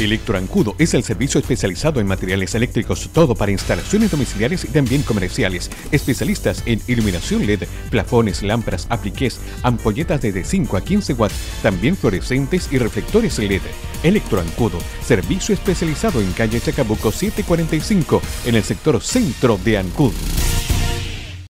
Electroancudo es el servicio especializado en materiales eléctricos, todo para instalaciones domiciliares y también comerciales. Especialistas en iluminación LED, plafones, lámparas, apliqués, ampolletas de 5 a 15 watts, también fluorescentes y reflectores LED. Electroancudo, servicio especializado en calle Chacabuco 745, en el sector centro de Ancud.